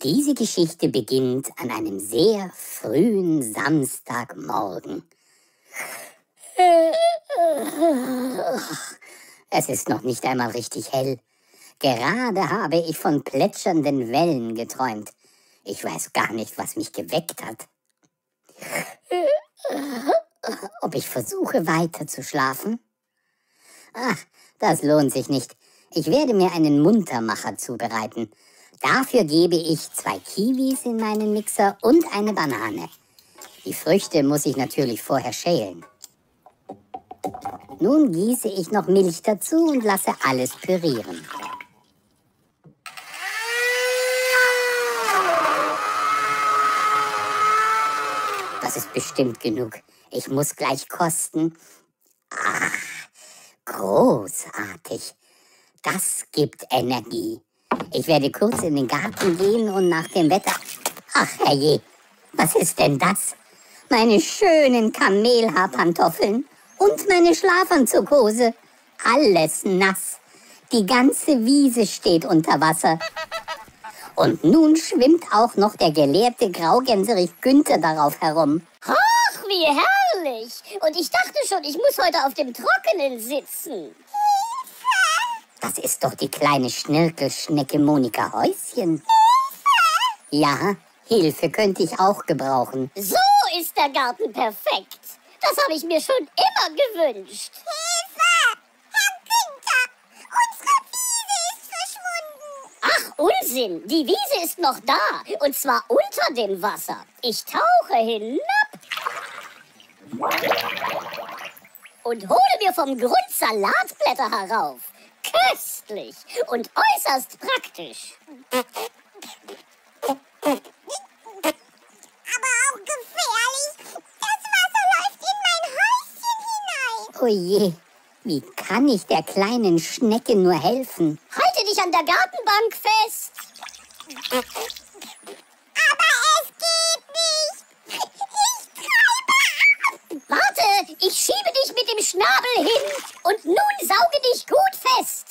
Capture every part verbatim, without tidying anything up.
Diese Geschichte beginnt an einem sehr frühen Samstagmorgen. Es ist noch nicht einmal richtig hell. Gerade habe ich von plätschernden Wellen geträumt. Ich weiß gar nicht, was mich geweckt hat. Ob ich versuche, weiter zu schlafen? Ach, das lohnt sich nicht. Ich werde mir einen Muntermacher zubereiten. Dafür gebe ich zwei Kiwis in meinen Mixer und eine Banane. Die Früchte muss ich natürlich vorher schälen. Nun gieße ich noch Milch dazu und lasse alles pürieren. Das ist bestimmt genug. Ich muss gleich kosten. Ach, großartig. Das gibt Energie. Ich werde kurz in den Garten gehen und nach dem Wetter... Ach, herrje, was ist denn das? Meine schönen Kamelhaarpantoffeln und meine Schlafanzughose. Alles nass. Die ganze Wiese steht unter Wasser. Und nun schwimmt auch noch der gelehrte Graugänserich Günther darauf herum. Ach, wie herrlich! Und ich dachte schon, ich muss heute auf dem Trockenen sitzen. Das ist doch die kleine Schnirkelschnecke Monika Häuschen. Hilfe! Ja, Hilfe könnte ich auch gebrauchen. So ist der Garten perfekt. Das habe ich mir schon immer gewünscht. Hilfe! Herr Günther! Unsere Wiese ist verschwunden. Ach, Unsinn! Die Wiese ist noch da. Und zwar unter dem Wasser. Ich tauche hinab und hole mir vom Grund Salatblätter herauf. Köstlich und äußerst praktisch. Aber auch gefährlich. Das Wasser läuft in mein Häuschen hinein. Oh je, wie kann ich der kleinen Schnecke nur helfen? Halte dich an der Gartenbank fest. Aber es geht nicht. Ich treibe. Warte, ich schiebe dich mit dem Schnabel hin und nun sauge dich gut fest.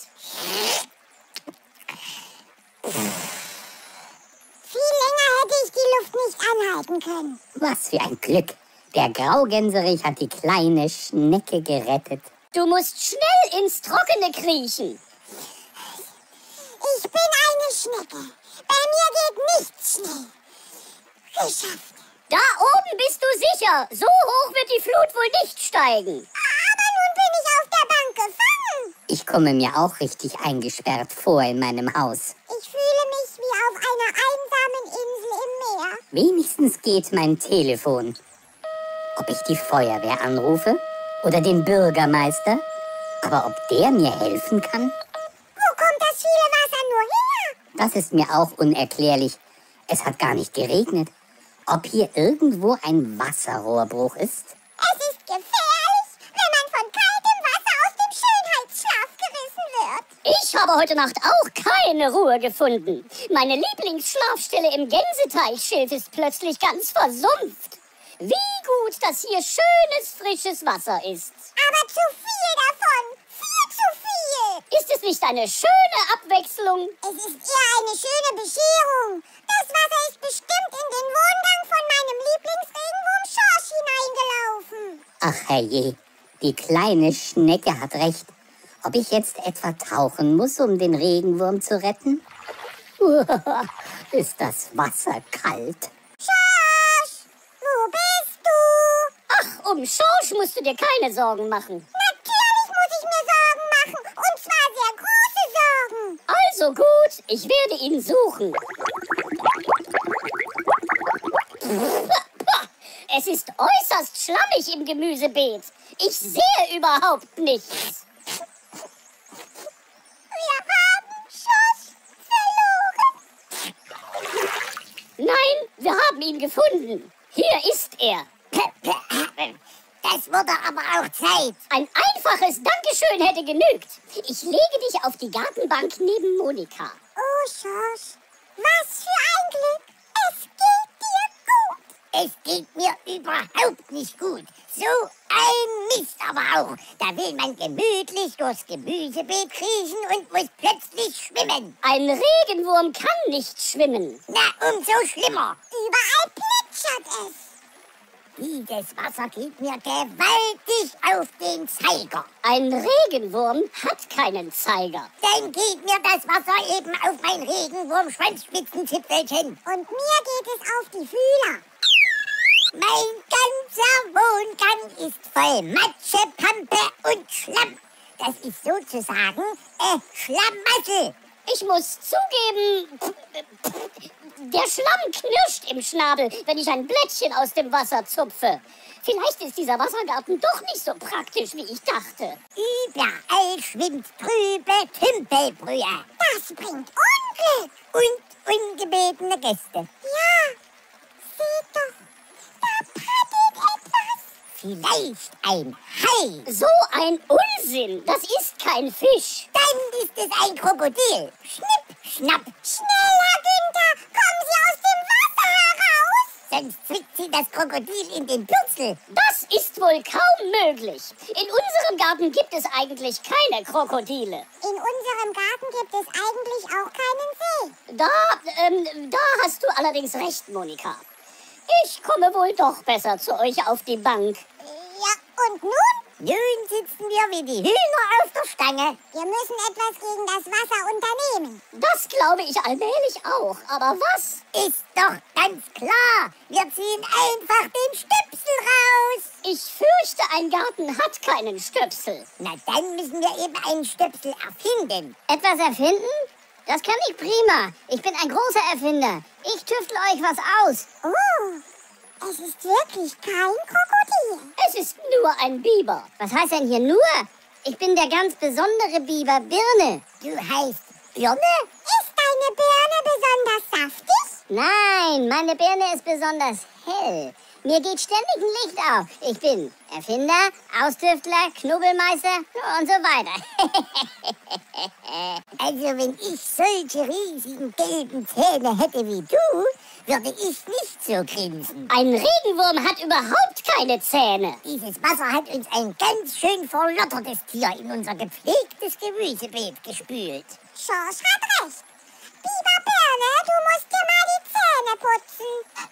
Viel länger hätte ich die Luft nicht anhalten können. Was für ein Glück. Der Graugänserich hat die kleine Schnecke gerettet. Du musst schnell ins Trockene kriechen. Ich bin eine Schnecke. Bei mir geht nichts schnell. Geschafft. Da oben bist du sicher. So hoch wird die Flut wohl nicht steigen. Aber nun bin ich auf der Bank gefangen. Ich komme mir auch richtig eingesperrt vor in meinem Haus. Ich fühle mich wie auf einer einsamen Insel im Meer. Wenigstens geht mein Telefon. Ob ich die Feuerwehr anrufe oder den Bürgermeister, aber ob der mir helfen kann? Wo kommt das viele Wasser nur her? Das ist mir auch unerklärlich. Es hat gar nicht geregnet. Ob hier irgendwo ein Wasserrohrbruch ist? Es ist gefährlich, wenn man von kaltem Wasser aus dem Schönheitsschlaf gerissen wird. Ich habe heute Nacht auch keine Ruhe gefunden. Meine Lieblingsschlafstelle im Gänseteich-Schilf ist plötzlich ganz versumpft. Wie gut, dass hier schönes, frisches Wasser ist. Aber zu viel davon. Viel zu viel. Ist es nicht eine schöne Abwechslung? Es ist eher eine schöne Bescherung. Das Wasser ist bestimmt in den Wohngang von meinem Lieblingsregenwurm Schorsch hineingelaufen. Ach herrje, die kleine Schnecke hat recht. Ob ich jetzt etwa tauchen muss, um den Regenwurm zu retten? Ist das Wasser kalt? Schorsch, wo bist du? Ach, um Schorsch musst du dir keine Sorgen machen. Natürlich muss ich mir Sorgen machen. Und zwar sehr große Sorgen. Also gut, ich werde ihn suchen. Es ist äußerst schlammig im Gemüsebeet. Ich sehe überhaupt nichts. Wir haben Schorsch verloren. Nein, wir haben ihn gefunden. Hier ist er. Das wurde aber auch Zeit. Ein einfaches Dankeschön hätte genügt. Ich lege dich auf die Gartenbank neben Monika. Oh, Schorsch, was für ein Glück. Es geht dir gut. Es geht mir überhaupt nicht gut. So ein Mist aber auch. Da will man gemütlich durchs Gemüsebeet kriechen und muss plötzlich schwimmen. Ein Regenwurm kann nicht schwimmen. Na, umso schlimmer. Überall plätschert es. Dieses Wasser geht mir gewaltig auf den Zeiger. Ein Regenwurm hat keinen Zeiger. Dann geht mir das Wasser eben auf mein Regenwurm-Schwanzspitzenzipfelchen. Und mir geht es auf die Fühler. Mein ganzer Wohngang ist voll Matsche, Pampe und Schlamm. Das ist sozusagen äh, Schlamassel. Ich muss zugeben, der Schlamm knirscht im Schnabel, wenn ich ein Blättchen aus dem Wasser zupfe. Vielleicht ist dieser Wassergarten doch nicht so praktisch, wie ich dachte. Überall schwimmt trübe Tümpelbrühe. Das bringt Unglück. Und ungebetene Gäste. Ja, seht doch, da paddelt etwas. Vielleicht ein Hai. So ein Unsinn, das ist kein Fisch. Dann ist es ein Krokodil. Schnipp, schnapp. Schneller, Günther, kommen Sie aus dem Wasser heraus. Sonst zwickt sie das Krokodil in den Pürzel. Das ist wohl kaum möglich. In unserem Garten gibt es eigentlich keine Krokodile. In unserem Garten gibt es eigentlich auch keinen See. Da, ähm, da hast du allerdings recht, Monika. Ich komme wohl doch besser zu euch auf die Bank. Ja, und nun? Nun sitzen wir wie die Hühner auf der Stange. Wir müssen etwas gegen das Wasser unternehmen. Das glaube ich allmählich auch. Aber was? Ist doch ganz klar. Wir ziehen einfach den Stöpsel raus. Ich fürchte, ein Garten hat keinen Stöpsel. Na, dann müssen wir eben einen Stöpsel erfinden. Etwas erfinden? Das kann ich prima. Ich bin ein großer Erfinder. Ich tüftel euch was aus. Oh, es ist wirklich kein Krokodil. Es ist nur ein Biber. Was heißt denn hier nur? Ich bin der ganz besondere Biber, Birne. Du heißt Birne? Ist deine Birne besonders saftig? Nein, meine Birne ist besonders hell. Mir geht ständig ein Licht auf. Ich bin Erfinder, Austüftler, Knubbelmeister und so weiter. Also wenn ich solche riesigen gelben Zähne hätte wie du, würde ich nicht so grinsen. Ein Regenwurm hat überhaupt keine Zähne. Dieses Wasser hat uns ein ganz schön verlottertes Tier in unser gepflegtes Gemüsebeet gespült. Schorsch hat recht. Biber Birne, du musst dir mal die Zähne putzen.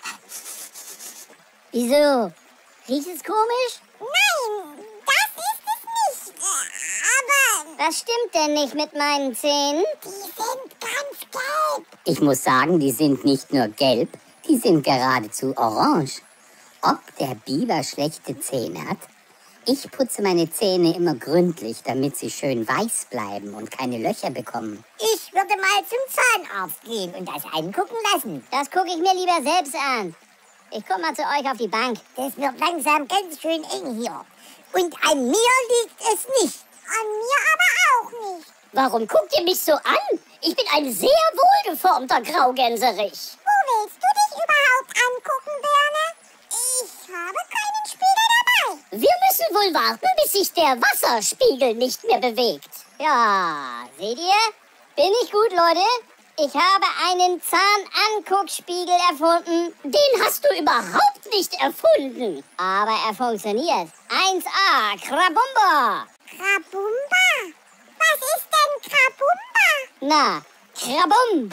Wieso? Riecht es komisch? Nein, das ist es nicht. Aber Was stimmt denn nicht mit meinen Zähnen? die sind ganz gelb. Ich muss sagen, die sind nicht nur gelb, die sind geradezu orange. Ob der Biber schlechte Zähne hat? Ich putze meine Zähne immer gründlich, damit sie schön weiß bleiben und keine Löcher bekommen. Ich würde mal zum Zahnarzt gehen und das angucken lassen. Das gucke ich mir lieber selbst an. Ich komme mal zu euch auf die Bank. Das wird langsam ganz schön eng hier. Und an mir liegt es nicht. An mir aber auch nicht. Warum guckt ihr mich so an? Ich bin ein sehr wohlgeformter Graugänserich. Wo willst du dich überhaupt angucken, Birne? Ich habe keinen Spiegel dabei. Wir müssen wohl warten, bis sich der Wasserspiegel nicht mehr bewegt. Ja, seht ihr? Bin ich gut, Leute? Ich habe einen Zahnanguckspiegel erfunden. Den hast du überhaupt nicht erfunden. Aber er funktioniert. eins a, Krabumba. Krabumba? Was ist denn Krabumba? Na, Krabum.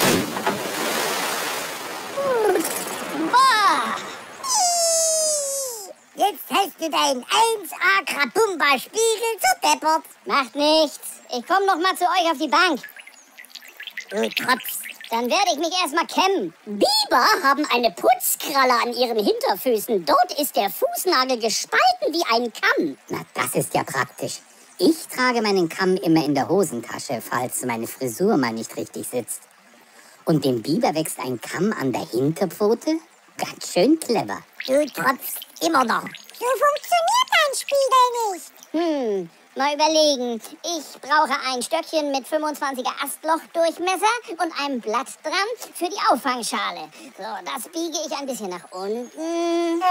Boah. Jetzt hast du deinen eins a Krabumba-Spiegel zerdeppert. Macht nichts. Ich komme noch mal zu euch auf die Bank. Du tropfst. Dann werde ich mich erstmal kämmen. Biber haben eine Putzkralle an ihren Hinterfüßen. Dort ist der Fußnagel gespalten wie ein Kamm. Na, das ist ja praktisch. Ich trage meinen Kamm immer in der Hosentasche, falls meine Frisur mal nicht richtig sitzt. Und dem Biber wächst ein Kamm an der Hinterpfote? Ganz schön clever. Du tropfst immer noch. So funktioniert dein Spiegel nicht. Hm, mal überlegen. Ich brauche ein Stöckchen mit fünfundzwanziger Astlochdurchmesser und ein Blatt dran für die Auffangschale. So, das biege ich ein bisschen nach unten.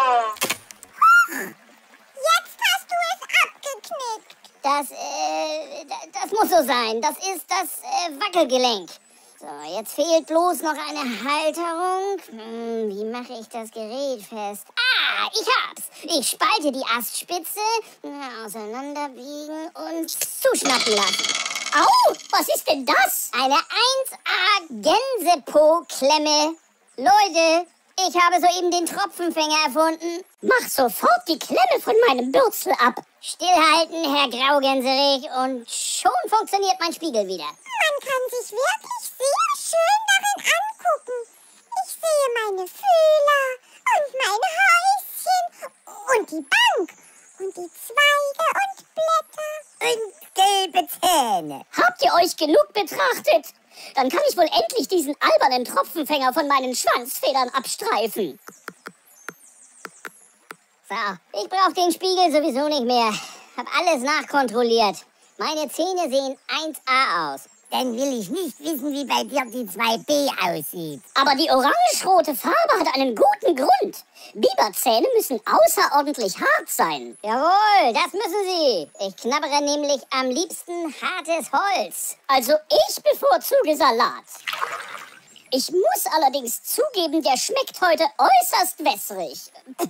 Jetzt hast du es abgeknickt. Das, äh, das muss so sein. Das ist das äh, Wackelgelenk. So, jetzt fehlt bloß noch eine Halterung. Hm, wie mache ich das Gerät fest? Ah, ich hab's. Ich spalte die Astspitze, ja, auseinanderbiegen und zuschnappen lassen. Au, was ist denn das? Eine eins A Gänsepo-Klemme. Leute, ich habe soeben den Tropfenfänger erfunden. Mach sofort die Klemme von meinem Bürzel ab. Stillhalten, Herr Graugänserich, und schon funktioniert mein Spiegel wieder. Man kann sich wirklich sehr schön darin angucken. Ich sehe meine Fühler und mein Häuschen und die Bank und die Zweige und Blätter. Und gelbe Zähne. Habt ihr euch genug betrachtet? Dann kann ich wohl endlich diesen albernen Tropfenfänger von meinen Schwanzfedern abstreifen. So, ich brauche den Spiegel sowieso nicht mehr. Hab alles nachkontrolliert. Meine Zähne sehen eins A aus. Dann will ich nicht wissen, wie bei dir die zwei B aussieht. Aber die orange-rote Farbe hat einen guten Grund. Biberzähne müssen außerordentlich hart sein. Jawohl, das müssen sie. Ich knabbere nämlich am liebsten hartes Holz. Also ich bevorzuge Salat. Ich muss allerdings zugeben, der schmeckt heute äußerst wässrig.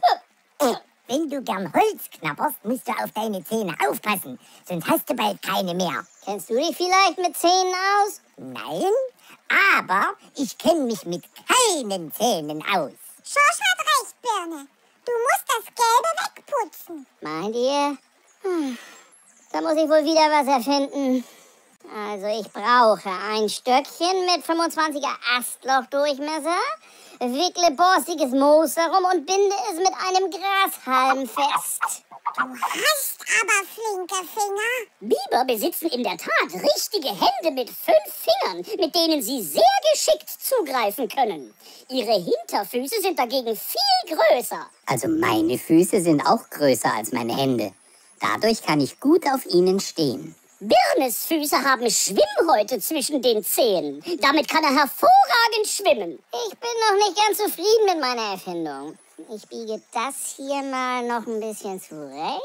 Wenn du gern Holz knabberst, musst du auf deine Zähne aufpassen, sonst hast du bald keine mehr. Kennst du dich vielleicht mit Zähnen aus? Nein, aber ich kenne mich mit keinen Zähnen aus. Schorsch hat recht, Birne. Du musst das Gelbe wegputzen. Meint ihr? Hm. Da muss ich wohl wieder was erfinden. Also ich brauche ein Stöckchen mit fünfundzwanziger Astlochdurchmesser, wickle borstiges Moos herum und binde es mit einem Grashalm fest. Du hast aber flinke Finger. Biber besitzen in der Tat richtige Hände mit fünf Fingern, mit denen sie sehr geschickt zugreifen können. Ihre Hinterfüße sind dagegen viel größer. Also meine Füße sind auch größer als meine Hände. Dadurch kann ich gut auf ihnen stehen. Birnes Füße haben Schwimmhäute zwischen den Zehen. Damit kann er hervorragend schwimmen. Ich bin noch nicht ganz zufrieden mit meiner Erfindung. Ich biege das hier mal noch ein bisschen zurecht.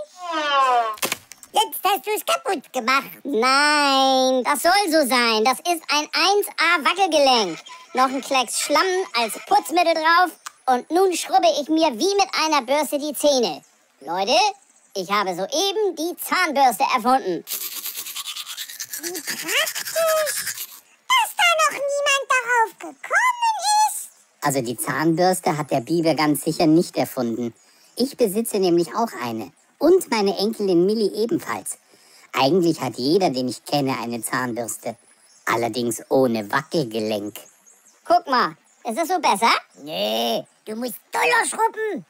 Jetzt hast du es kaputt gemacht. Nein, das soll so sein. Das ist ein eins A Wackelgelenk. Noch ein Klecks Schlamm als Putzmittel drauf. Und nun schrubbe ich mir wie mit einer Bürste die Zähne. Leute, ich habe soeben die Zahnbürste erfunden. Wie praktisch, dass da noch niemand darauf gekommen ist. Also die Zahnbürste hat der Biber ganz sicher nicht erfunden. Ich besitze nämlich auch eine. Und meine Enkelin Millie ebenfalls. Eigentlich hat jeder, den ich kenne, eine Zahnbürste. Allerdings ohne Wackelgelenk. Guck mal, ist das so besser? Nee, du musst doller schrubben.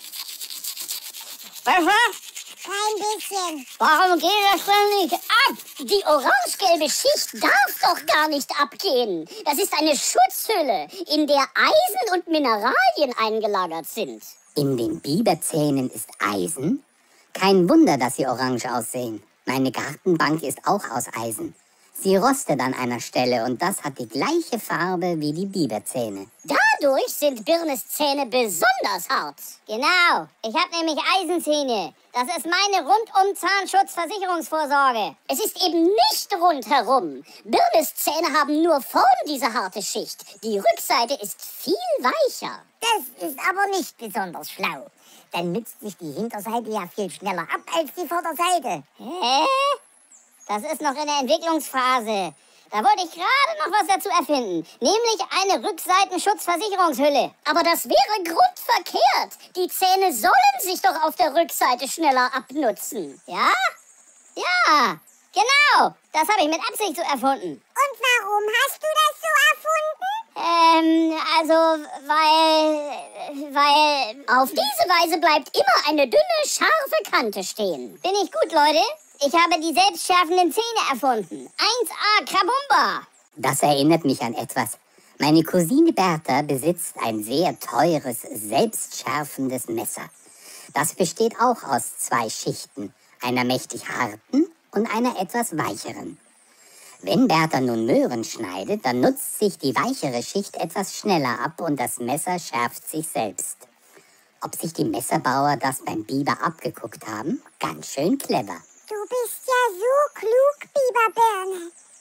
Besser? Kein bisschen. Warum geht das denn nicht ab? Die orange-gelbe Schicht darf doch gar nicht abgehen. Das ist eine Schutzhülle, in der Eisen und Mineralien eingelagert sind. In den Biberzähnen ist Eisen? Kein Wunder, dass sie orange aussehen. Meine Gartenbank ist auch aus Eisen. Sie rostet an einer Stelle und das hat die gleiche Farbe wie die Biberzähne. Dadurch sind Birnes Zähne besonders hart. Genau, ich habe nämlich Eisenzähne. Das ist meine Rundum-Zahnschutzversicherungsvorsorge. Es ist eben nicht rundherum. Birnes Zähne haben nur vorn diese harte Schicht. Die Rückseite ist viel weicher. Das ist aber nicht besonders schlau. Dann nützt sich die Hinterseite ja viel schneller ab als die Vorderseite. Hä? Das ist noch in der Entwicklungsphase. Da wollte ich gerade noch was dazu erfinden. Nämlich eine Rückseitenschutzversicherungshülle. Aber das wäre grundverkehrt. Die Zähne sollen sich doch auf der Rückseite schneller abnutzen. Ja? Ja, genau. Das habe ich mit Absicht so erfunden. Und warum hast du das so erfunden? Ähm, also, weil, weil auf diese Weise bleibt immer eine dünne, scharfe Kante stehen. Bin ich gut, Leute? Ich habe die selbstschärfenden Zähne erfunden. eins A Krabumba. Das erinnert mich an etwas. Meine Cousine Bertha besitzt ein sehr teures, selbstschärfendes Messer. Das besteht auch aus zwei Schichten, einer mächtig harten und einer etwas weicheren. Wenn Bertha nun Möhren schneidet, dann nutzt sich die weichere Schicht etwas schneller ab und das Messer schärft sich selbst. Ob sich die Messerbauer das beim Biber abgeguckt haben? Ganz schön clever. Du bist ja so klug, Biberbirne.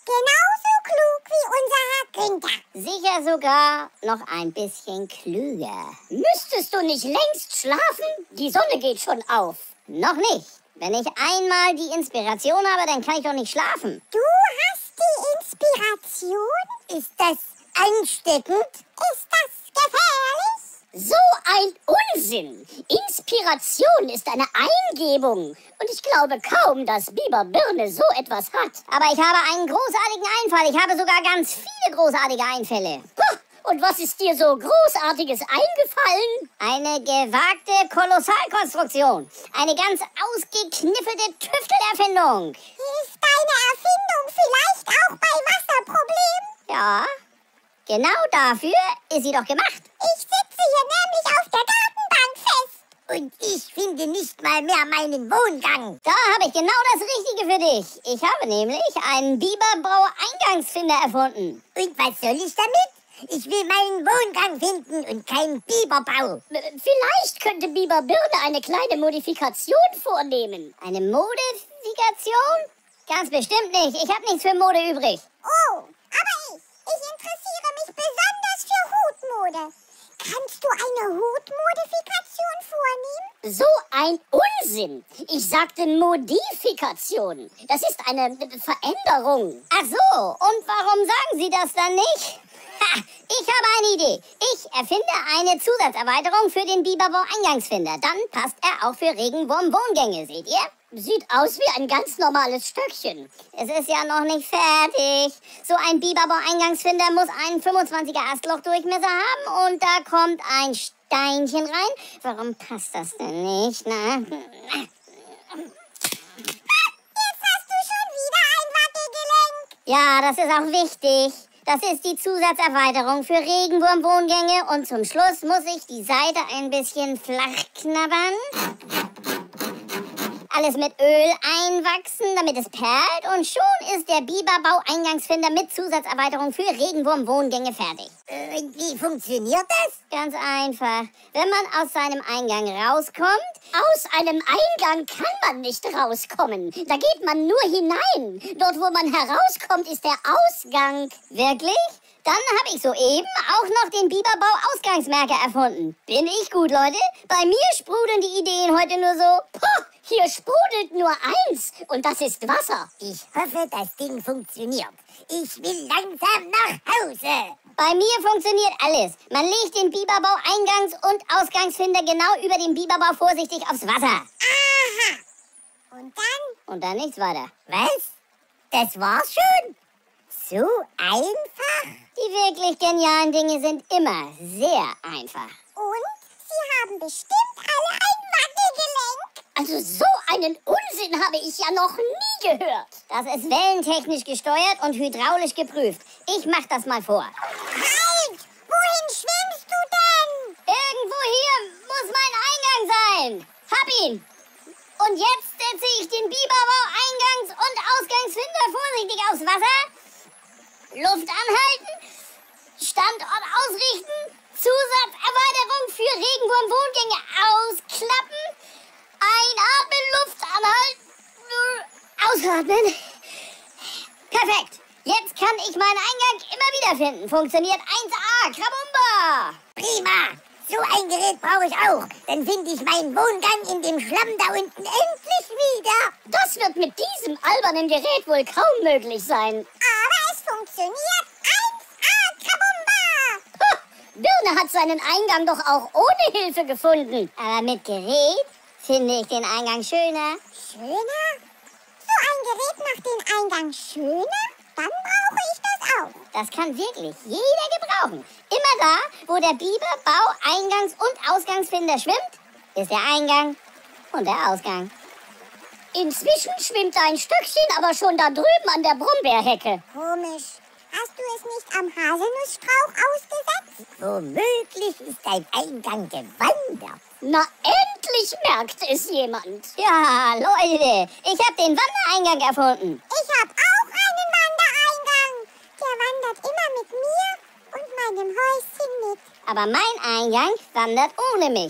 Genauso klug wie unser Herr Günther. Sicher sogar noch ein bisschen klüger. Müsstest du nicht längst schlafen? Die Sonne geht schon auf. Noch nicht. Wenn ich einmal die Inspiration habe, dann kann ich doch nicht schlafen. Du hast die Inspiration? Ist das ansteckend? Ist das gefährlich? So ein Unsinn! Inspiration ist eine Eingebung. Und ich glaube kaum, dass Biber Birne so etwas hat. Aber ich habe einen großartigen Einfall. Ich habe sogar ganz viele großartige Einfälle. Puh, und was ist dir so Großartiges eingefallen? Eine gewagte Kolossalkonstruktion. Eine ganz ausgekniffelte Tüftelerfindung. Ist deine Erfindung vielleicht auch bei Wasserproblemen? Ja, genau dafür ist sie doch gemacht. Ich sitze hier nämlich auf der Gartenbank fest. Und ich finde nicht mal mehr meinen Wohngang. Da habe ich genau das Richtige für dich. Ich habe nämlich einen Biberbau-Eingangsfinder erfunden. Und was soll ich damit? Ich will meinen Wohngang finden und keinen Biberbau. Vielleicht könnte Biber Birne eine kleine Modifikation vornehmen. Eine Modifikation? Ganz bestimmt nicht. Ich habe nichts für Mode übrig. Oh, aber ich. Ich interessiere mich besonders für Hutmode. Kannst du eine Hutmodifikation vornehmen? So ein Unsinn. Ich sagte Modifikation. Das ist eine Veränderung. Ach so, und warum sagen Sie das dann nicht? Ha, ich habe eine Idee. Ich erfinde eine Zusatzerweiterung für den Biberbau-Eingangsfinder. Dann passt er auch für Regenwurm-Wohngänge, seht ihr? Sieht aus wie ein ganz normales Stöckchen. Es ist ja noch nicht fertig. So ein Biberbau-Eingangsfinder muss einen fünfundzwanziger Astlochdurchmesser haben und da kommt ein Steinchen rein. Warum passt das denn nicht? Na? Jetzt hast du schon wieder ein Wackelgelenk. Ja, das ist auch wichtig. Das ist die Zusatzerweiterung für Regenwurmwohngänge und zum Schluss muss ich die Seite ein bisschen flach knabbern. Alles mit Öl einwachsen, damit es perlt und schon ist der Biberbau-Eingangsfinder mit Zusatzerweiterung für Regenwurmwohngänge fertig. Äh, wie funktioniert das? Ganz einfach. Wenn man aus seinem Eingang rauskommt, aus einem Eingang kann man nicht rauskommen. Da geht man nur hinein. Dort, wo man herauskommt, ist der Ausgang. Wirklich? Dann habe ich soeben auch noch den Biberbau-Ausgangsmerker erfunden. Bin ich gut, Leute? Bei mir sprudeln die Ideen heute nur so. Puh, hier sprudelt nur eins und das ist Wasser. Ich hoffe, das Ding funktioniert. Ich will langsam nach Hause. Bei mir funktioniert alles. Man legt den Biberbau-Eingangs- und Ausgangsfinder genau über den Biberbau vorsichtig aufs Wasser. Aha. Und dann? Und dann nichts weiter. Was? Das war's schon? So einfach? Die wirklich genialen Dinge sind immer sehr einfach. Und? Sie haben bestimmt alle ein Wackelgelenk. Also so einen Unsinn habe ich ja noch nie gehört. Das ist wellentechnisch gesteuert und hydraulisch geprüft. Ich mach das mal vor. Halt! Wohin schwimmst du denn? Irgendwo hier muss mein Eingang sein. Hab ihn. Und jetzt setze ich den Biberbau-Eingangs- und Ausgangsfinder vorsichtig aufs Wasser. Luft anhalten. Standort ausrichten. Zusatzerweiterung für Regenwurmwohngänge ausklappen. Einatmen, Luft anhalten. Ausatmen. Perfekt. Jetzt kann ich meinen Eingang immer wieder finden. Funktioniert eins a. Krabumba. Prima. So ein Gerät brauche ich auch. Dann finde ich meinen Wohngang in dem Schlamm da unten endlich wieder. Das wird mit diesem albernen Gerät wohl kaum möglich sein. Aber es funktioniert eins a. Kabumba. Ha, Birne hat seinen Eingang doch auch ohne Hilfe gefunden. Aber mit Gerät finde ich den Eingang schöner. Schöner? So ein Gerät macht den Eingang schöner? Dann brauche ich das auch. Das kann wirklich jeder gebrauchen. Immer da, wo der Biberbau-Eingangs- und Ausgangsfinder schwimmt, ist der Eingang und der Ausgang. Inzwischen schwimmt dein Stöckchen aber schon da drüben an der Brombeerhecke. Komisch. Hast du es nicht am Haselnussstrauch ausgesetzt? Womöglich ist dein Eingang gewandert. Na, endlich merkt es jemand. Ja, Leute, ich habe den Wandereingang erfunden. Ich habe auch einen Wandereingang. Der wandert immer mit mir und meinem Häuschen mit. Aber mein Eingang wandert ohne mich.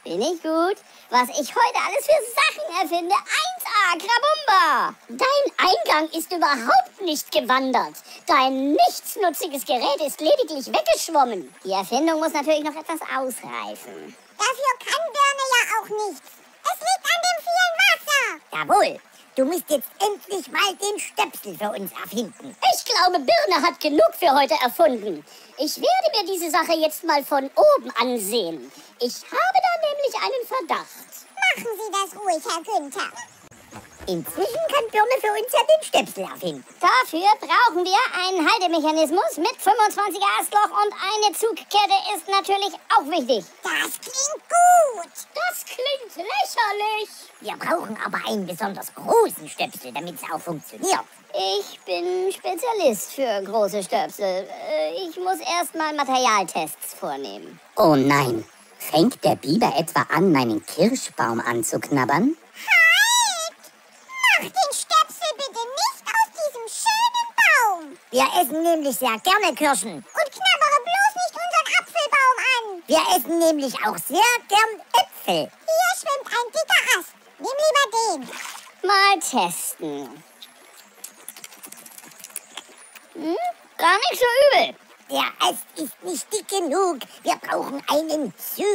Bin ich gut? Was ich heute alles für Sachen erfinde. eins a, Krabumba! Dein Eingang ist überhaupt nicht gewandert. Dein nichtsnutziges Gerät ist lediglich weggeschwommen. Die Erfindung muss natürlich noch etwas ausreifen. Dafür kann Birne ja auch nichts. Es liegt an dem vielen Wasser. Jawohl, du musst jetzt endlich mal den Stöpsel für uns erfinden. Ich glaube, Birne hat genug für heute erfunden. Ich werde mir diese Sache jetzt mal von oben ansehen. Ich habe da nämlich einen Verdacht. Machen Sie das ruhig, Herr Günther. Inzwischen kann Birne für uns ja den Stöpsel erfinden. Dafür brauchen wir einen Haltemechanismus mit fünfundzwanziger Astloch und eine Zugkette ist natürlich auch wichtig. Das klingt gut. Das klingt lächerlich. Wir brauchen aber einen besonders großen Stöpsel, damit es auch funktioniert. Ich bin Spezialist für große Stöpsel. Äh, Ich muss erst mal Materialtests vornehmen. Oh nein, fängt der Biber etwa an, meinen Kirschbaum anzuknabbern? Halt! Mach den Stöpsel bitte nicht aus diesem schönen Baum. Wir essen nämlich sehr gerne Kirschen. Und knabbere bloß nicht unseren Apfelbaum an. Wir essen nämlich auch sehr gern Äpfel. Hier schwimmt ein dicker Ast. Nimm lieber den. Mal testen. Hm, gar nicht so übel. Der Ast ist nicht dick genug. Wir brauchen einen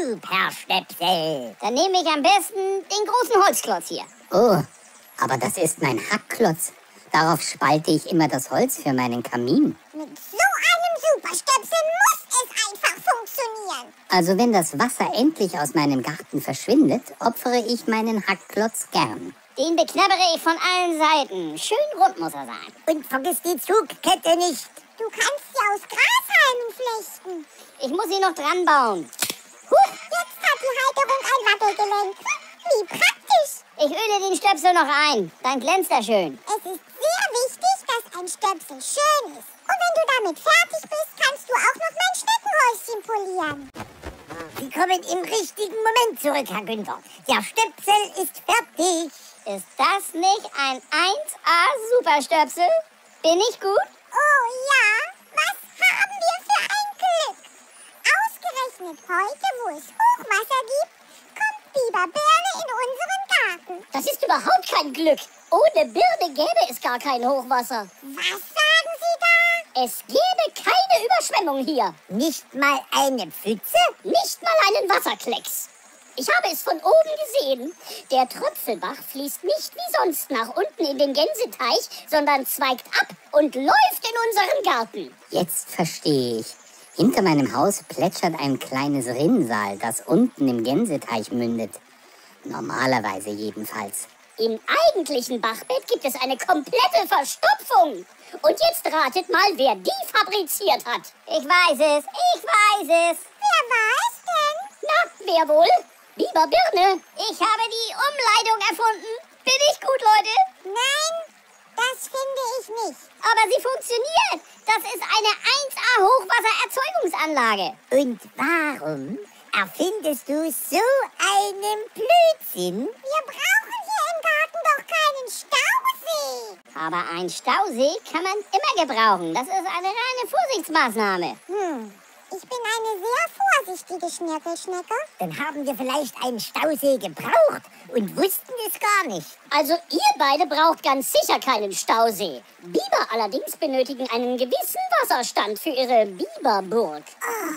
Superstöpsel. Dann nehme ich am besten den großen Holzklotz hier. Oh, aber das ist mein Hackklotz. Darauf spalte ich immer das Holz für meinen Kamin. Mit so einem Superstöpsel muss es einfach funktionieren. Also wenn das Wasser endlich aus meinem Garten verschwindet, opfere ich meinen Hackklotz gern. Den beknabbere ich von allen Seiten. Schön rund muss er sein. Und vergiss die Zugkette nicht. Du kannst sie aus Grashalmen flechten. Ich muss sie noch dran bauen. Huh, jetzt hat die Halterung ein Wackelgelenk. Wie praktisch. Ich öle den Stöpsel noch ein. Dann glänzt er schön. Es ist sehr wichtig, dass ein Stöpsel schön ist. Und wenn du damit fertig bist, kannst du auch noch mein Steckenhäuschen polieren. Sie kommen im richtigen Moment zurück, Herr Günther. Der Stöpsel ist fertig. Ist das nicht ein eins a Superstöpsel? Bin ich gut? Oh ja, was haben wir für ein Glück. Ausgerechnet heute, wo es Hochwasser gibt, kommt Biber Birne in unseren Garten. Das ist überhaupt kein Glück. Ohne Birne gäbe es gar kein Hochwasser. Was sagen Sie da? Es gäbe keine Überschwemmung hier. Nicht mal eine Pfütze? Nicht mal einen Wasserklecks. Ich habe es von oben gesehen. Der Tröpfelbach fließt nicht wie sonst nach unten in den Gänseteich, sondern zweigt ab und läuft in unseren Garten. Jetzt verstehe ich. Hinter meinem Haus plätschert ein kleines Rinnsal, das unten im Gänseteich mündet. Normalerweise jedenfalls. Im eigentlichen Bachbett gibt es eine komplette Verstopfung. Und jetzt ratet mal, wer die fabriziert hat. Ich weiß es, ich weiß es. Wer war es denn? Na, wer wohl? Biber Birne. Ich habe die Umleitung erfunden. Bin ich gut, Leute? Nein, das finde ich nicht. Aber sie funktioniert. Das ist eine eins a Hochwassererzeugungsanlage. Und warum erfindest du so einen Blödsinn? Wir brauchen hier im Garten doch keinen Stausee. Aber ein Stausee kann man immer gebrauchen. Das ist eine reine Vorsichtsmaßnahme. Hm, ich bin eine sehr vorsichtige Schnirkelschnecke. Dann haben wir vielleicht einen Stausee gebraucht und wussten es gar nicht. Also ihr beide braucht ganz sicher keinen Stausee. Biber allerdings benötigen einen gewissen Wasserstand für ihre Biberburg.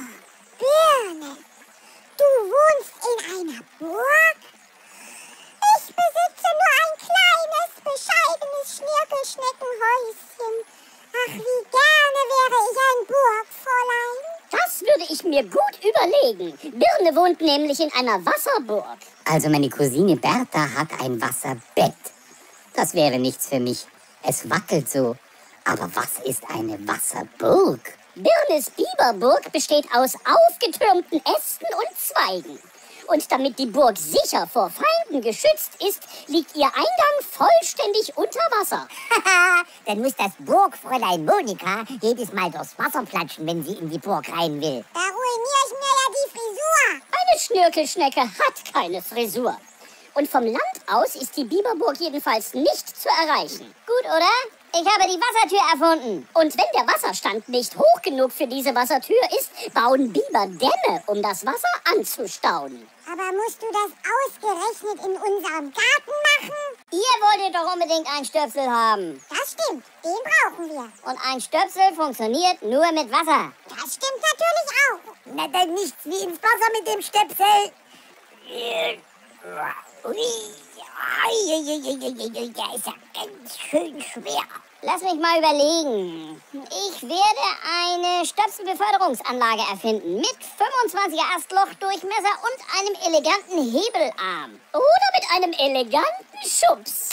Birne, du wohnst in einer Burg? Ich besitze nur ein kleines, bescheidenes Schnirkelschneckenhäuschen. Ach, wie gerne wäre ich ein Burgfräulein. Das würde ich mir gut überlegen. Birne wohnt nämlich in einer Wasserburg. Also meine Cousine Bertha hat ein Wasserbett. Das wäre nichts für mich. Es wackelt so. Aber was ist eine Wasserburg? Birnes Biberburg besteht aus aufgetürmten Ästen und Zweigen. Und damit die Burg sicher vor Feinden geschützt ist, liegt ihr Eingang vollständig unter Wasser. Haha, dann muss das Burgfräulein Monika jedes Mal durchs Wasser platschen, wenn sie in die Burg rein will. Da ruiniere ich mir ja die Frisur. Eine Schnirkelschnecke hat keine Frisur. Und vom Land aus ist die Biberburg jedenfalls nicht zu erreichen. Gut, oder? Ich habe die Wassertür erfunden. Und wenn der Wasserstand nicht hoch genug für diese Wassertür ist, bauen Biber Dämme, um das Wasser anzustauen. Aber musst du das ausgerechnet in unserem Garten machen? Ihr wolltet doch unbedingt einen Stöpsel haben. Das stimmt, den brauchen wir. Und ein Stöpsel funktioniert nur mit Wasser. Das stimmt natürlich auch. Na dann nichts wie ins Wasser mit dem Stöpsel. Ui, der ist ja ganz schön schwer. Lass mich mal überlegen. Ich werde eine Stöpselbeförderungsanlage erfinden mit fünfundzwanziger Astlochdurchmesser und einem eleganten Hebelarm. Oder mit einem eleganten Schubs.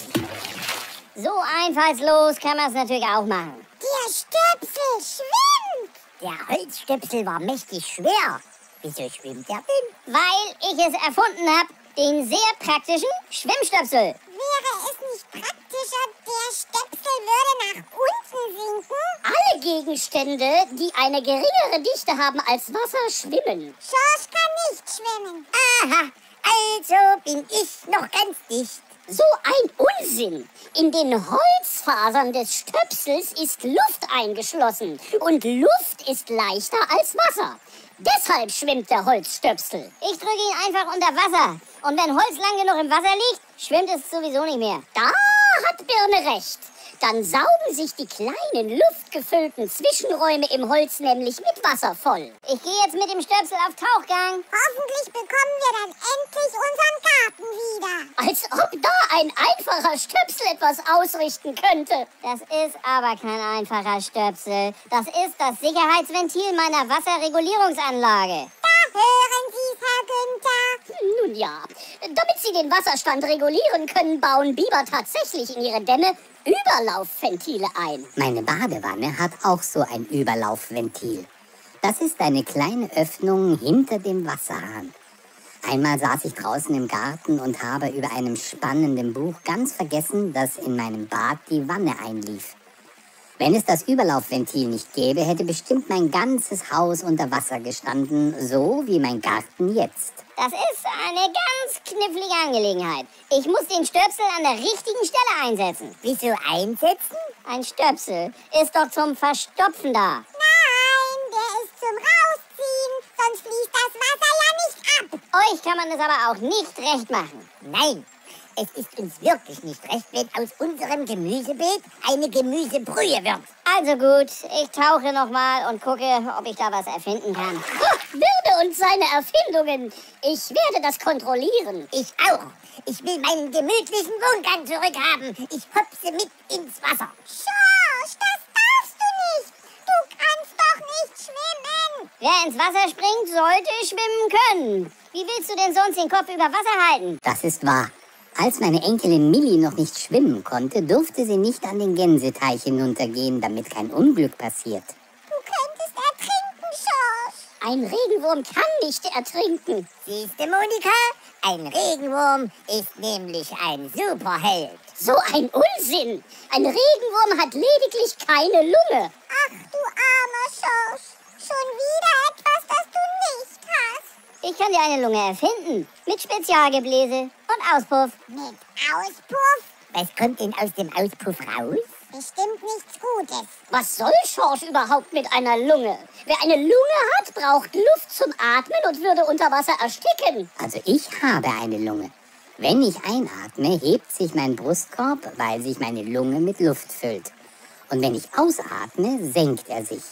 So einfallslos kann man es natürlich auch machen. Der Stöpsel schwimmt. Der Holzstöpsel war mächtig schwer. Wieso schwimmt der denn? Weil ich es erfunden habe, den sehr praktischen Schwimmstöpsel. Wäre es nicht praktischer, der Stöpsel würde nach unten sinken? Alle Gegenstände, die eine geringere Dichte haben als Wasser, schwimmen. Schorsch kann nicht schwimmen. Aha, also bin ich noch ganz dicht. So ein Unsinn! In den Holzfasern des Stöpsels ist Luft eingeschlossen. Und Luft ist leichter als Wasser. Deshalb schwimmt der Holzstöpsel. Ich drücke ihn einfach unter Wasser. Und wenn Holz lang genug im Wasser liegt, schwimmt es sowieso nicht mehr. Da hat Birne recht. Dann saugen sich die kleinen, luftgefüllten Zwischenräume im Holz nämlich mit Wasser voll. Ich gehe jetzt mit dem Stöpsel auf Tauchgang. Hoffentlich bekommen wir dann endlich unseren Garten wieder. Als ob da ein einfacher Stöpsel etwas ausrichten könnte. Das ist aber kein einfacher Stöpsel. Das ist das Sicherheitsventil meiner Wasserregulierungsanlage. Da hören Sie, Herr Günther. Nun ja, damit Sie den Wasserstand regulieren können, bauen Biber tatsächlich in ihre Dämme Überlaufventile ein. Meine Badewanne hat auch so ein Überlaufventil. Das ist eine kleine Öffnung hinter dem Wasserhahn. Einmal saß ich draußen im Garten und habe über einem spannenden Buch ganz vergessen, dass in meinem Bad die Wanne einlief. Wenn es das Überlaufventil nicht gäbe, hätte bestimmt mein ganzes Haus unter Wasser gestanden, so wie mein Garten jetzt. Das ist eine ganz knifflige Angelegenheit. Ich muss den Stöpsel an der richtigen Stelle einsetzen. Wieso einsetzen? Ein Stöpsel ist doch zum Verstopfen da. Nein, der ist zum Rausziehen, sonst fließt das Wasser ja nicht ab. Euch kann man es aber auch nicht recht machen. Nein, es ist uns wirklich nicht recht, wenn aus unserem Gemüsebeet eine Gemüsebrühe wird. Also gut, ich tauche nochmal und gucke, ob ich da was erfinden kann. Oh, Birne und seine Erfindungen. Ich werde das kontrollieren. Ich auch. Ich will meinen gemütlichen Wohngang zurückhaben. Ich hopse mit ins Wasser. Schorsch, das darfst du nicht. Du kannst doch nicht schwimmen. Wer ins Wasser springt, sollte schwimmen können. Wie willst du denn sonst den Kopf über Wasser halten? Das ist wahr. Als meine Enkelin Millie noch nicht schwimmen konnte, durfte sie nicht an den Gänseteich hinuntergehen, damit kein Unglück passiert. Du könntest ertrinken, Schorsch. Ein Regenwurm kann nicht ertrinken. Siehste, Monika? Ein Regenwurm ist nämlich ein Superheld. So ein Unsinn. Ein Regenwurm hat lediglich keine Lunge. Ach, du armer Schorsch. Schon wieder etwas, das du nicht hast. Ich kann dir eine Lunge erfinden. Mit Spezialgebläse und Auspuff. Mit Auspuff? Was kommt denn aus dem Auspuff raus? Bestimmt nichts Gutes. Was soll Schorsch überhaupt mit einer Lunge? Wer eine Lunge hat, braucht Luft zum Atmen und würde unter Wasser ersticken. Also ich habe eine Lunge. Wenn ich einatme, hebt sich mein Brustkorb, weil sich meine Lunge mit Luft füllt. Und wenn ich ausatme, senkt er sich.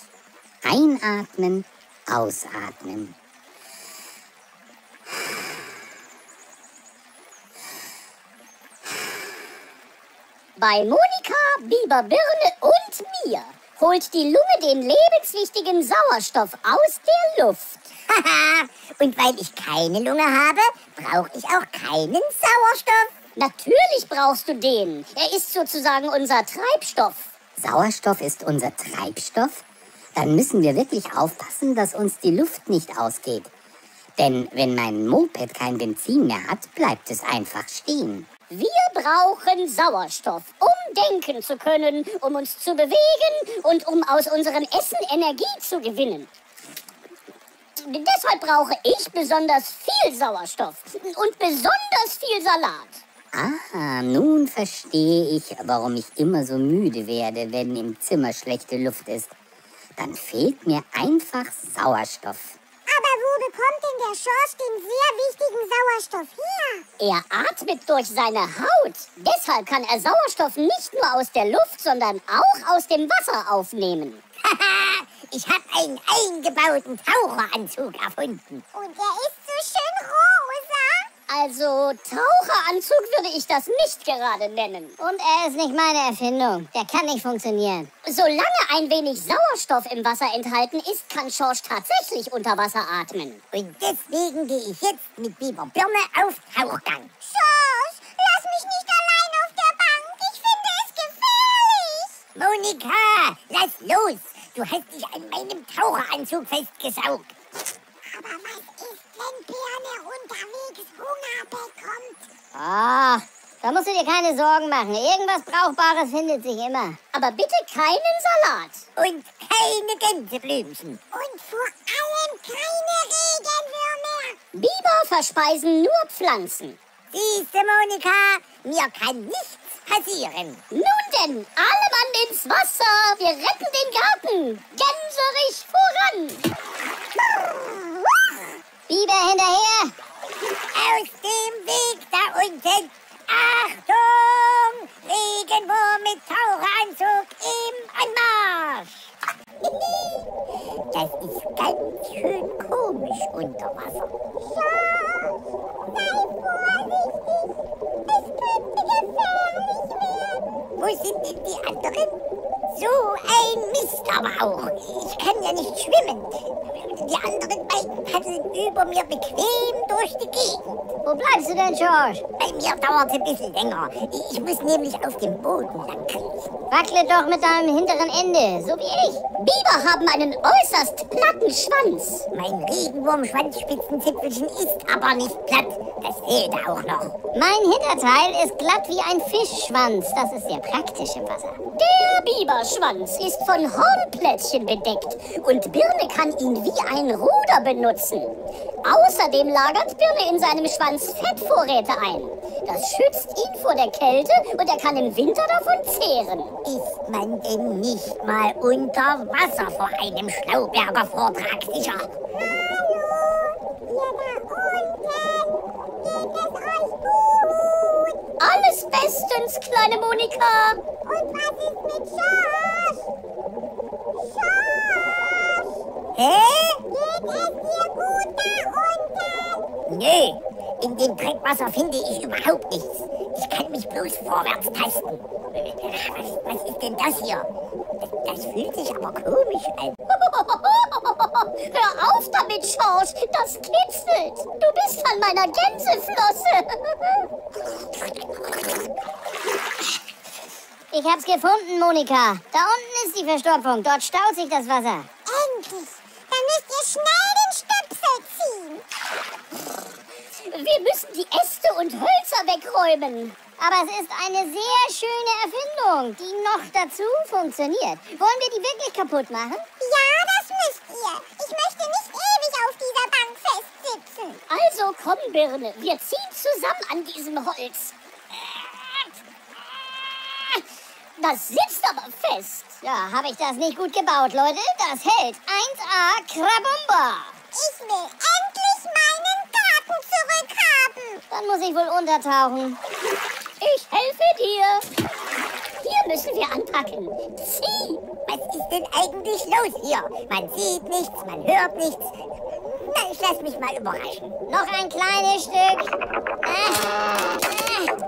Einatmen, ausatmen. Bei Monika, Biber, Birne und mir holt die Lunge den lebenswichtigen Sauerstoff aus der Luft. Haha, und weil ich keine Lunge habe, brauche ich auch keinen Sauerstoff. Natürlich brauchst du den. Er ist sozusagen unser Treibstoff. Sauerstoff ist unser Treibstoff? Dann müssen wir wirklich aufpassen, dass uns die Luft nicht ausgeht. Denn wenn mein Moped kein Benzin mehr hat, bleibt es einfach stehen. Wir brauchen Sauerstoff, um denken zu können, um uns zu bewegen und um aus unserem Essen Energie zu gewinnen. Deshalb brauche ich besonders viel Sauerstoff und besonders viel Salat. Ah, nun verstehe ich, warum ich immer so müde werde, wenn im Zimmer schlechte Luft ist. Dann fehlt mir einfach Sauerstoff. Aber wo bekommt denn der Schorsch den sehr wichtigen Sauerstoff her? Er atmet durch seine Haut. Deshalb kann er Sauerstoff nicht nur aus der Luft, sondern auch aus dem Wasser aufnehmen. Haha, ich habe einen eingebauten Taucheranzug erfunden. Und der ist so schön rosa. Also Taucheranzug würde ich das nicht gerade nennen. Und er ist nicht meine Erfindung. Der kann nicht funktionieren. Solange ein wenig Sauerstoff im Wasser enthalten ist, kann Schorsch tatsächlich unter Wasser atmen. Und deswegen gehe ich jetzt mit Biber Birne auf Tauchgang. Schorsch, lass mich nicht allein auf der Bank. Ich finde es gefährlich. Monika, lass los. Du hast dich an meinem Taucheranzug festgesaugt. Aber was ist, wenn Birne unterwegs Hunger bekommt? Ah, da musst du dir keine Sorgen machen. Irgendwas Brauchbares findet sich immer. Aber bitte keinen Salat. Und keine Gänseblümchen. Und vor allem keine Regenwürmer. Biber verspeisen nur Pflanzen. Siehste, Monika, mir kann nichts passieren. Nun denn, alle Mann ins Wasser. Wir retten den Garten. Gänserich voran. Biber hinterher. Aus dem Weg da unten. Achtung! Regenwurm mit Taucheranzug im Anmarsch. Das ist ganz schön komisch unter Wasser. Sei vorsichtig. Es könnte gefährlich werden. Wo sind denn die anderen? So ein Mist aber auch. Ich kann ja nicht schwimmen. Die anderen beiden paddeln über mir bequem durch die Gegend. Wo bleibst du denn, George? Bei mir dauert es ein bisschen länger. Ich muss nämlich auf dem Boden lang kriechen. Wackle doch mit deinem hinteren Ende, so wie ich. Biber haben einen äußerst platten Schwanz. Mein Regenwurm-Schwanzspitzenzipfelchen ist aber nicht platt. Das fehlt auch noch. Mein Hinterteil ist glatt wie ein Fischschwanz. Das ist sehr praktisch im Wasser. Der Biberschwanz ist von Hornplättchen bedeckt und Birne kann ihn wie ein Ruder benutzen. Außerdem lagert Birne in seinem Schwanz Fettvorräte ein. Das schützt ihn vor der Kälte und er kann im Winter davon zehren. Ist man denn nicht mal unter Wasser vor einem Schlauberger-Vortrag sicher? Hallo, ihr da unten. Geht es euch gut? Alles bestens, kleine Monika. Und was ist mit Schorsch? Schorsch, Hä? geht es dir gut da unten? Nö, in dem Dreckwasser finde ich überhaupt nichts. Ich kann mich bloß vorwärts tasten. Was, was ist denn das hier? Das, das fühlt sich aber komisch an. Hör auf damit, Schorsch. Das kitzelt. Du bist an meiner Gänseflosse. Ich hab's gefunden, Monika. Da unten ist die Verstopfung. Dort staut sich das Wasser. Endlich. Dann müsst ihr schnell den Stöpsel ziehen. Wir müssen die Äste und Hölzer wegräumen. Aber es ist eine sehr schöne Erfindung, die noch dazu funktioniert. Wollen wir die wirklich kaputt machen? Ja, das müsst ihr. Ich möchte nicht ewig auf dieser Bank festsitzen. Also komm, Birne. Wir ziehen zusammen an diesem Holz. Das sitzt aber fest. Ja, habe ich das nicht gut gebaut, Leute? Das hält. eins a Krabumba. Ich will endlich meinen Garten zurückhaben. Dann muss ich wohl untertauchen. Ich helfe dir. Hier müssen wir anpacken. Zieh. Was ist denn eigentlich los hier? Man sieht nichts, man hört nichts. Na, ich lass mich mal überraschen. Noch ein kleines Stück. Ah, ah.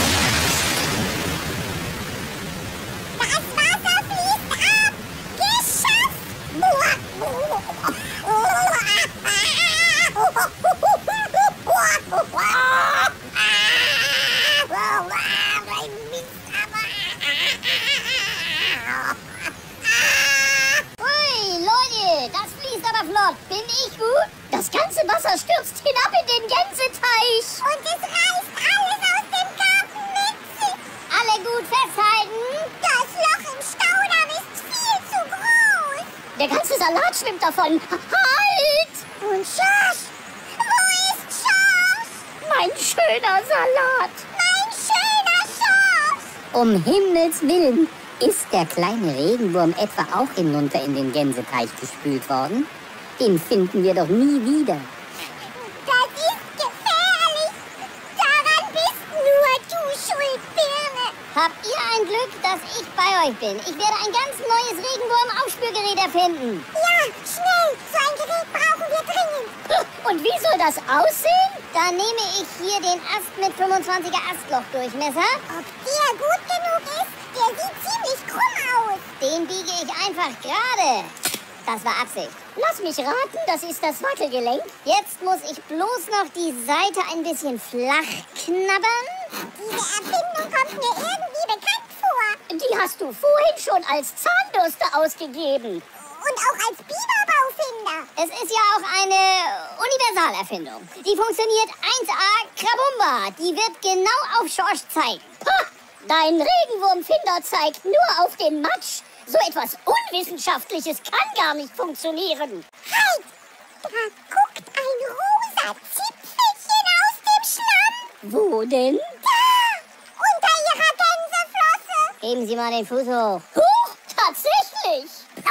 Das Wasser fließt ab. Geschafft. Ui, Leute, das fließt aber flott. Bin ich gut? Das ganze Wasser stürzt hinab in den Gänseteich. Und es reißt alles aus dem Garten mit sich. Alle gut festhalten. Das Loch im Staudamm ist viel zu groß. Der ganze Salat schwimmt davon. Halt! Und Schorsch? Wo ist Schorsch? Mein schöner Salat. Mein Um Himmels Willen, ist der kleine Regenwurm etwa auch hinunter in den Gänseteich gespült worden? Den finden wir doch nie wieder. Das ist gefährlich. Daran bist nur du schuld, Birne. Habt ihr ein Glück, dass ich bei euch bin. Ich werde ein ganz neues Regenwurm-Aufspürgerät erfinden. Ja, schnell. So ein Gerät brauchen wir dringend. Und wie soll das aussehen? Da nehme ich hier den Ast mit fünfundzwanziger Astloch-Durchmesser. Ob der gut genug ist, der sieht ziemlich krumm aus. Den biege ich einfach gerade. Das war Absicht. Lass mich raten, das ist das Wackelgelenk. Jetzt muss ich bloß noch die Seite ein bisschen flach knabbern. Diese Erfindung kommt mir irgendwie bekannt vor. Die hast du vorhin schon als Zahnbürste ausgegeben. Und auch als Biberbaufinder. Es ist ja auch eine Universalerfindung. Die funktioniert eins a Krabumba. Die wird genau auf Schorsch zeigen. Ha! Dein Regenwurmfinder zeigt nur auf den Matsch. So etwas Unwissenschaftliches kann gar nicht funktionieren. Halt! Da guckt ein rosa Zipfelchen aus dem Schlamm. Wo denn? Da! Unter ihrer Gänseflosse. Heben Sie mal den Fuß hoch. Huch, tatsächlich.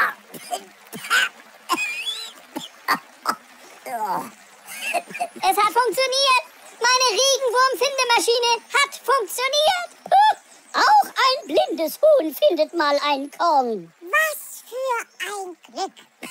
Es hat funktioniert. Meine Regenwurmfindemaschine hat funktioniert. Huh, auch ein blindes Huhn findet mal ein Korn. Was für ein Glück.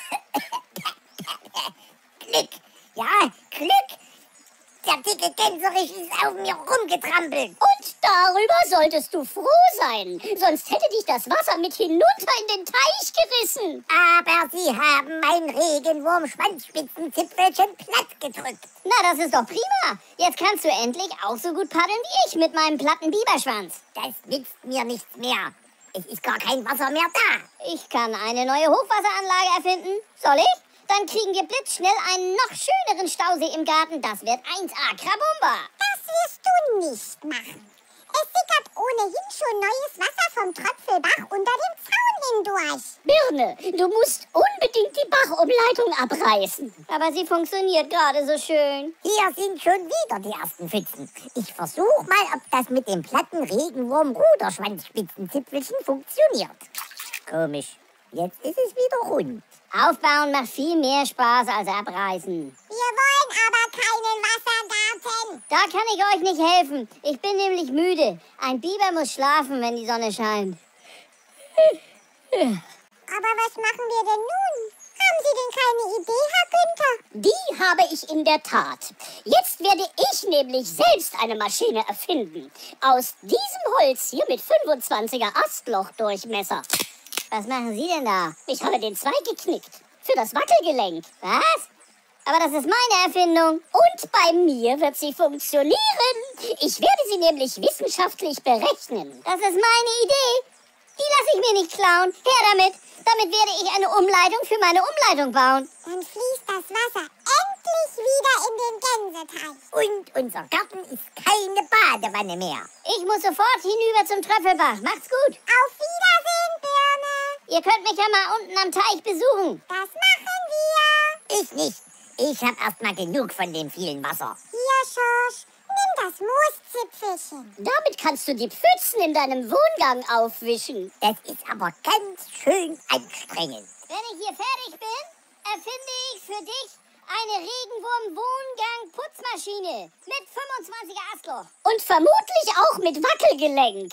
Glück. Ja, Glück. Der dicke Gänserich ist auf mir rumgetrampelt. Und darüber solltest du froh sein. Sonst hätte dich das Wasser mit hinunter in den Teich gerissen. Aber Sie haben mein Regenwurm-Schwanzspitzenzipfelchen platt gedrückt. Na, das ist doch prima. Jetzt kannst du endlich auch so gut paddeln wie ich mit meinem platten Biberschwanz. Das nützt mir nichts mehr. Es ist gar kein Wasser mehr da. Ich kann eine neue Hochwasseranlage erfinden. Soll ich? Dann kriegen wir blitzschnell einen noch schöneren Stausee im Garten. Das wird eins a Krabumba. Das wirst du nicht machen. Es sickert ohnehin schon neues Wasser vom Tröpfelbach unter dem Zaun hindurch. Birne, du musst unbedingt die Bachumleitung abreißen. Aber sie funktioniert gerade so schön. Hier sind schon wieder die ersten Pfützen. Ich versuche mal, ob das mit dem platten Regenwurm-Ruderschwanzspitzenzipfelchen funktioniert. Komisch. Jetzt ist es wieder rund. Aufbauen macht viel mehr Spaß als abreißen. Wir wollen aber keinen Wassergarten. Da kann ich euch nicht helfen. Ich bin nämlich müde. Ein Biber muss schlafen, wenn die Sonne scheint. Aber was machen wir denn nun? Haben Sie denn keine Idee, Herr Günther? Die habe ich in der Tat. Jetzt werde ich nämlich selbst eine Maschine erfinden. Aus diesem Holz hier mit fünfundzwanziger Astlochdurchmesser. Was machen Sie denn da? Ich habe den Zweig geknickt. Für das Wackelgelenk. Was? Aber das ist meine Erfindung. Und bei mir wird sie funktionieren. Ich werde sie nämlich wissenschaftlich berechnen. Das ist meine Idee. Die lasse ich mir nicht klauen. Her damit. Damit werde ich eine Umleitung für meine Umleitung bauen. Dann fließt das Wasser endlich wieder in den Gänseteich. Und unser Garten ist keine Badewanne mehr. Ich muss sofort hinüber zum Tröpfelbach. Macht's gut. Auf Wiedersehen, Birne. Ihr könnt mich ja mal unten am Teich besuchen. Das machen wir. Ich nicht. Ich habe erst mal genug von dem vielen Wasser. Hier, Schorsch, nimm das Mooszipfelchen. Damit kannst du die Pfützen in deinem Wohngang aufwischen. Das ist aber ganz schön anstrengend. Wenn ich hier fertig bin, erfinde ich für dich eine Regenwurm-Wohngang-Putzmaschine mit fünfundzwanziger Astloch. Und vermutlich auch mit Wackelgelenk.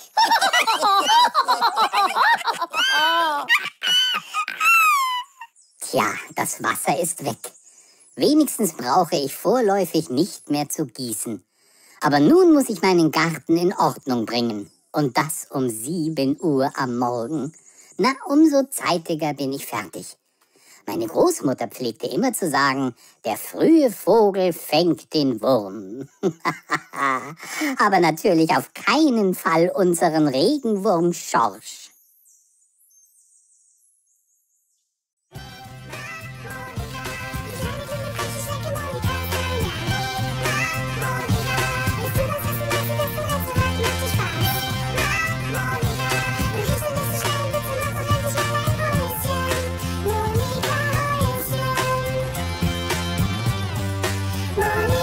Tja, das Wasser ist weg. Wenigstens brauche ich vorläufig nicht mehr zu gießen. Aber nun muss ich meinen Garten in Ordnung bringen. Und das um sieben Uhr am Morgen. Na, umso zeitiger bin ich fertig. Meine Großmutter pflegte immer zu sagen, der frühe Vogel fängt den Wurm. Aber natürlich auf keinen Fall unseren Regenwurm Schorsch.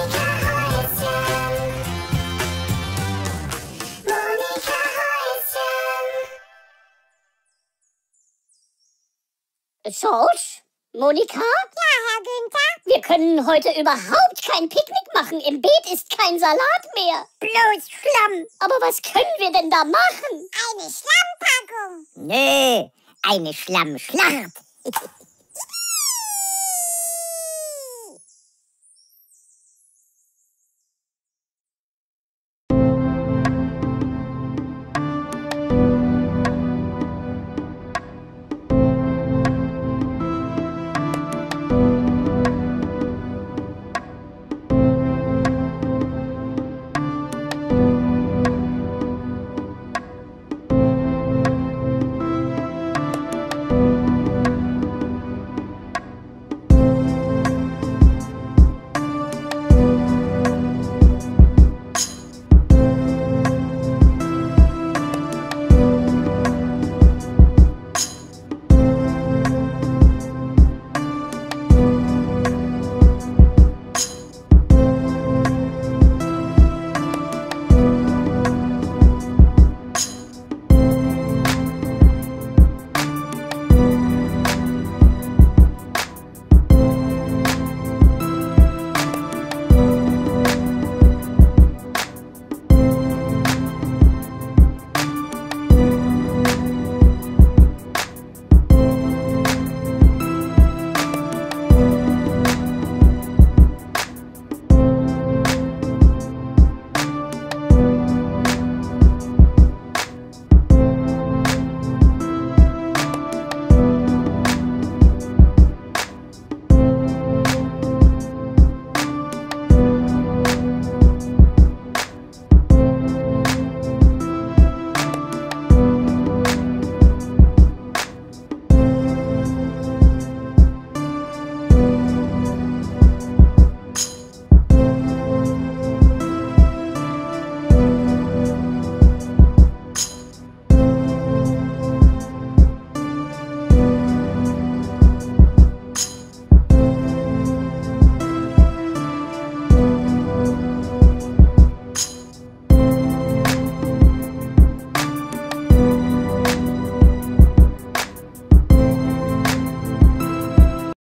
Monika Häuschen. Schorsch? Monika? Ja, Herr Günther? Wir können heute überhaupt kein Picknick machen. Im Beet ist kein Salat mehr. Bloß Schlamm. Aber was können wir denn da machen? Eine Schlammpackung. Nö, eine Schlammschlacht.